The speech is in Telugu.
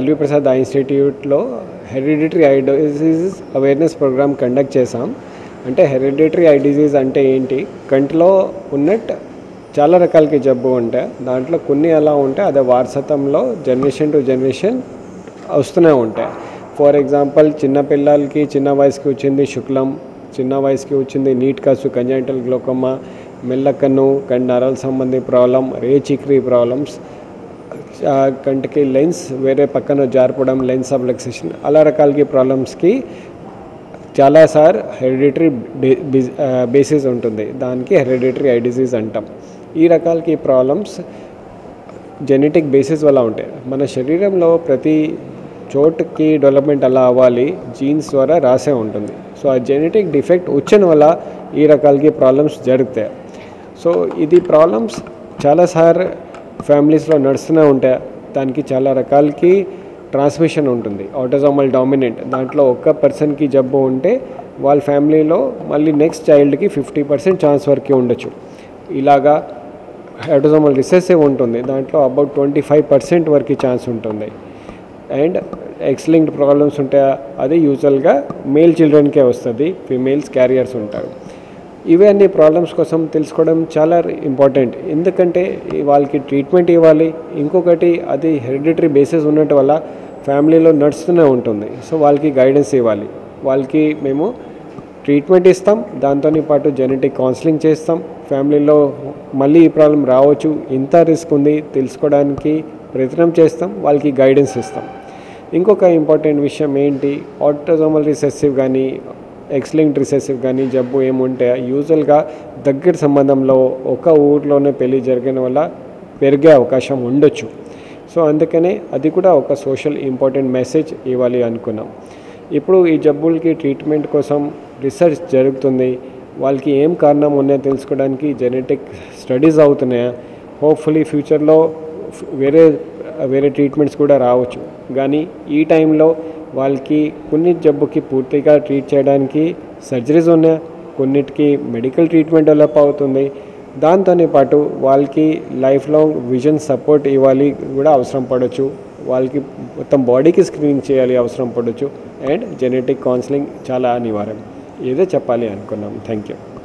ఎల్వి ప్రసాద్ ఐ ఇన్స్టిట్యూట్లో hereditary eye disease awareness program conduct చేసాం. అంటే హెరిడిటరీ ఐ డిసీజ్ అంటే ఏంటి, కంటిలో ఉన్నట్టు చాలా రకాలకి జబ్బు ఉంటాయి. దాంట్లో కొన్ని ఎలా ఉంటాయి, అదే వారసత్వంలో జనరేషన్ టు జనరేషన్ వస్తూనే ఉంటాయి. ఫర్ ఎగ్జాంపుల్ చిన్నపిల్లలకి చిన్న వయసుకి వచ్చింది శుక్లం, చిన్న వయసుకి వచ్చింది నీట్ కసు, కంజంటల్ గ్లోకోమా, మెల్లకన్ను, నరాల సంబంధి ప్రాబ్లం, రేచిక్రీ ప్రాబ్లమ్స్, కంటికి లెన్స్ వేరే పక్కన జారిపోవడం, లెన్స్ సబ్లక్సేషన్, అలా రకాలకి ప్రాబ్లమ్స్కి చాలాసార్లు హెరిడిటరీ బేసిస్ ఉంటుంది. దానికి హెరిడిటరీ ఐ డిసీజ్ అంటాం. ఈ రకాలకి ప్రాబ్లమ్స్ జెనెటిక్ బేసిస్ వల్ల ఉంటాయి. మన శరీరంలో ప్రతి చోటుకి డెవలప్మెంట్ అలా అవ్వాలి, జీన్స్ ద్వారా రాసే ఉంటుంది. సో ఆ జెనెటిక్ డిఫెక్ట్ వచ్చిన వల్ల ఈ రకాలకి ప్రాబ్లమ్స్ జరుగుతాయి. సో ఇది ప్రాబ్లమ్స్ చాలాసార్లు ఫ్యామిలీస్లో నడుస్తూనే ఉంటాయి. దానికి చాలా రకాలకి ట్రాన్స్మిషన్ ఉంటుంది. ఆటోజోమల్ డామినెంట్, దాంట్లో ఒక్క పర్సన్కి జబ్బు ఉంటే వాళ్ళ ఫ్యామిలీలో మళ్ళీ నెక్స్ట్ చైల్డ్కి 50% ఛాన్స్ వరకు ఉండొచ్చు. ఇలాగా ఆటోజోమల్ రిసెసివ్ ఉంటుంది, దాంట్లో అబౌట్ 25% వరకు ఛాన్స్ ఉంటుంది. అండ్ ఎక్స్-లింక్డ్ ప్రాబ్లమ్స్ ఉంటాయి, అది యూజువల్గా మేల్ చిల్డ్రన్కే వస్తుంది, ఫీమేల్స్ క్యారియర్స్ ఉంటారు. ఇవన్నీ ప్రాబ్లమ్స్ కోసం తెలుసుకోవడం చాలా ఇంపార్టెంట్, ఎందుకంటే వాళ్ళకి ట్రీట్మెంట్ ఇవ్వాలి. ఇంకొకటి అది హెరిడిటరీ బేసిస్ ఉన్నట్టు వల్ల ఫ్యామిలీలో నడుస్తూనే ఉంటుంది. సో వాళ్ళకి గైడెన్స్ ఇవ్వాలి. వాళ్ళకి మేము ట్రీట్మెంట్ ఇస్తాం, దాంతో పాటు జెనెటిక్ కౌన్సిలింగ్ చేస్తాం. ఫ్యామిలీలో మళ్ళీ ఈ ప్రాబ్లం రావచ్చు, ఇంత రిస్క్ ఉంది తెలుసుకోవడానికి ప్రయత్నం చేస్తాం, వాళ్ళకి గైడెన్స్ ఇస్తాం. ఇంకొక ఇంపార్టెంట్ విషయం ఏంటి, ఆటోజోమల్ రిసెసివ్ కానీ ఎక్స్-లింక్డ్ రిసెసివ్ కానీ జబ్బు ఏముంటే యూజువల్గా దగ్గర సంబంధంలో ఒక ఊర్లోనే పెళ్ళి జరిగిన వల్ల పెరిగే అవకాశం ఉండొచ్చు. సో అందుకనే అది కూడా ఒక సోషల్ ఇంపార్టెంట్ మెసేజ్ ఇవ్వాలి అనుకున్నాం. ఇప్పుడు ఈ జబ్బులకి ట్రీట్మెంట్ కోసం రీసెర్చ్ జరుగుతుంది. వాళ్ళకి ఏం కారణం ఉన్నాయో తెలుసుకోవడానికి జెనెటిక్ స్టడీస్ అవుతున్నాయా. హోప్ఫుల్లీ ఫ్యూచర్లో వేరే ట్రీట్మెంట్స్ కూడా రావచ్చు. కానీ ఈ టైంలో వాళ్ళకి కొన్ని జబ్బుకి పూర్తిగా ట్రీట్ చేయడానికి సర్జరీస్ ఉన్నాయి, కొన్నిటికి మెడికల్ ట్రీట్మెంట్ డెవలప్ అవుతుంది. దాంతోనే పాటు వాళ్ళకి లైఫ్ లాంగ్ విజన్ సపోర్ట్ ఇవ్వాలి కూడా అవసరం పడవచ్చు. వాళ్ళకి మొత్తం బాడీకి స్క్రీనింగ్ చేయాలి అవసరం పడవచ్చు. అండ్ జెనెటిక్ కౌన్సిలింగ్ చాలా అనివార్యం. ఏదో చెప్పాలి అనుకున్నాం. Thank you.